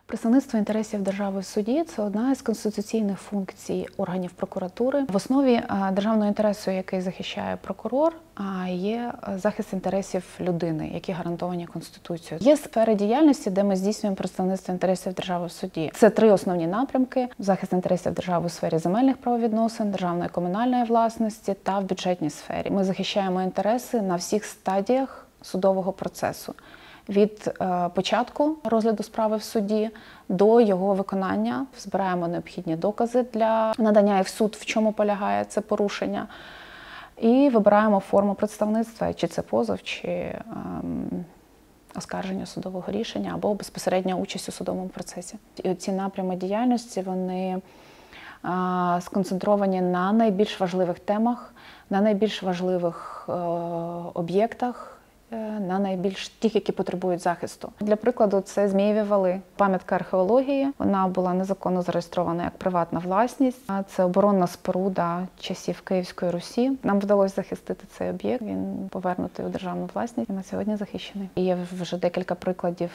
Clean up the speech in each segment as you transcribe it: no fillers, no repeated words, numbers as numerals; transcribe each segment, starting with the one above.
Представництво інтересів держави в суді – це одна із конституційних функцій органів прокуратури. В основі державного інтересу, який захищає прокурор, є захист інтересів людини, які гарантовані Конституцією. Є сфери діяльності, де ми здійснюємо представництво інтересів держави в суді. Це три основні напрямки: захист інтересів держави у сфері земельних правовідносин, державної комунальної власності та в бюджетній сфері. Ми захищаємо інтереси на всіх стадіях судового процесу. Від початку розгляду справи в суді до його виконання. Збираємо необхідні докази для надання в суд, в чому полягає це порушення. І вибираємо форму представництва, чи це позов, чи оскарження судового рішення, або безпосередня участь у судовому процесі. І ці напрями діяльності, вони сконцентровані на найбільш важливих темах, на найбільш важливих об'єктах, на найбільш тих, які потребують захисту. Для прикладу, це Змієві вали, пам'ятка археології. Вона була незаконно зареєстрована як приватна власність. Це оборонна споруда часів Київської Русі. Нам вдалося захистити цей об'єкт. Він повернутий у державну власність і на сьогодні захищений. І є вже декілька прикладів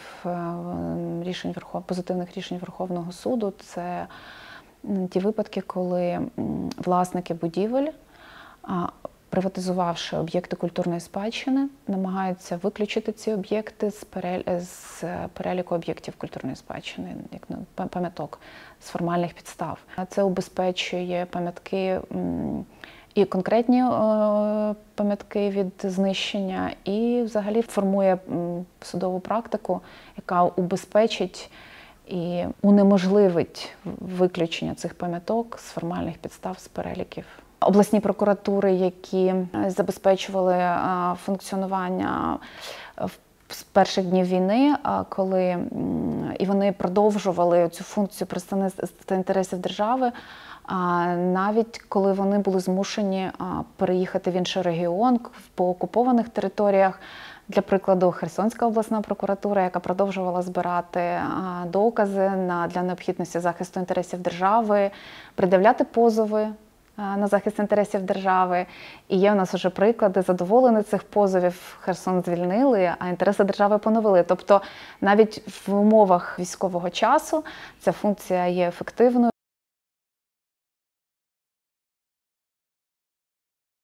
позитивних рішень Верховного суду. Це ті випадки, коли власники будівель, приватизувавши об'єкти культурної спадщини, намагаються виключити ці об'єкти з переліку об'єктів культурної спадщини, як пам'яток, з формальних підстав. Це убезпечує пам'ятки і конкретні пам'ятки від знищення, і взагалі формує судову практику, яка убезпечить і унеможливить виключення цих пам'яток з формальних підстав, з переліків. Обласні прокуратури, які забезпечували функціонування з перших днів війни, і вони продовжували цю функцію представництва інтересів держави, навіть коли вони були змушені переїхати в інший регіон, по окупованих територіях. Для прикладу, Херсонська обласна прокуратура, яка продовжувала збирати докази для необхідності захисту інтересів держави, пред'являти позови на захист інтересів держави. І є у нас вже приклади, задоволені цих позовів, Херсон звільнили, а інтереси держави поновили. Тобто навіть в умовах військового часу ця функція є ефективною.